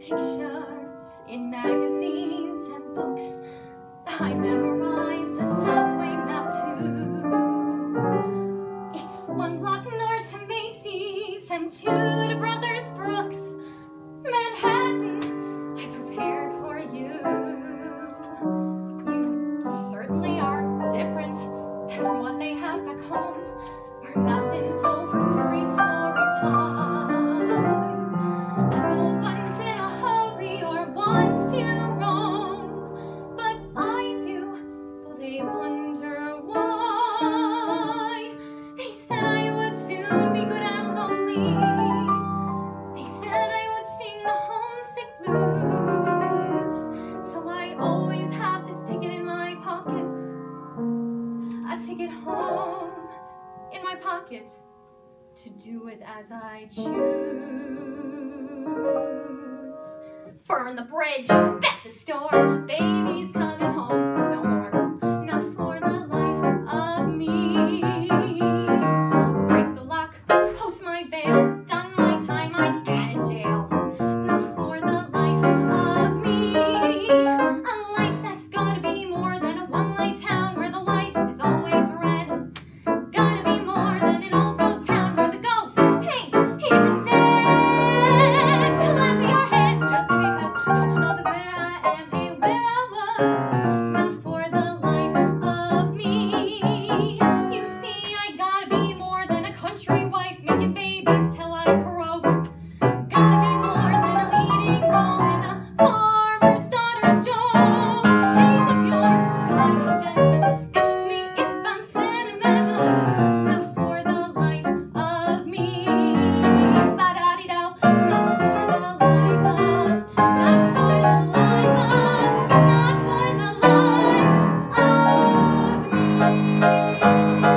pictures in magazines and books. I memorized the subway map too. It's 1 block north to Macy's and 2 to Brothers Brooks. Manhattan, I prepared for you. You certainly are different than what they have back home, where nothing's over 3 stories high. And no one's in a hurry or wants to roam, but I do, though they wonder why. They said I would soon be good and lonely. They said I would sing the homesick blues. So I always have this ticket in my pocket, a ticket home in my pocket, to do with as I choose. Burn the bridge, bet the store, baby's coming home, no more, not for the life of me. Break the lock, post my bail, done my time, I'm out of jail, not for the life of me. A life that's gotta be more than a one-light town where the light is always red. Gotta be more than an old ghost town where the ghosts ain't even dead. Clap your hands just because, don't you know that where I am ain't where I was, not for the life of me. You see, I gotta be more than a country wife making babies till I croak. Gotta be more than a leading role in a farmer's daughter's joke. Days of yore, kind and gentle, ask me if I'm sentimental, not for the life of me. Ba-da-dee-do, not for the life of, not for the life of, not for the life of me.